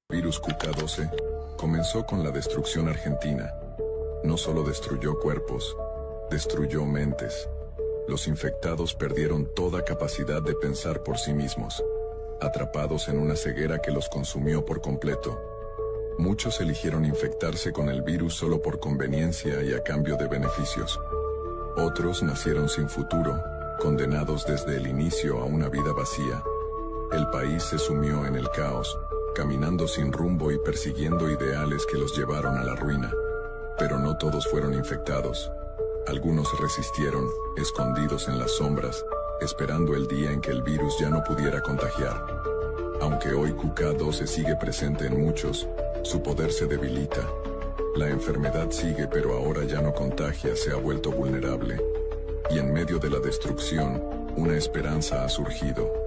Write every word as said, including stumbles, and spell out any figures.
El virus Q K doce comenzó con la destrucción argentina. No solo destruyó cuerpos, destruyó mentes. Los infectados perdieron toda capacidad de pensar por sí mismos, atrapados en una ceguera que los consumió por completo. Muchos eligieron infectarse con el virus solo por conveniencia y a cambio de beneficios. Otros nacieron sin futuro, condenados desde el inicio a una vida vacía. El país se sumió en el caos, caminando sin rumbo y persiguiendo ideales que los llevaron a la ruina. Pero no todos fueron infectados. Algunos resistieron, escondidos en las sombras, esperando el día en que el virus ya no pudiera contagiar. Aunque hoy Q K doce sigue presente en muchos, su poder se debilita. La enfermedad sigue, pero ahora ya no contagia, se ha vuelto vulnerable. Y en medio de la destrucción, una esperanza ha surgido.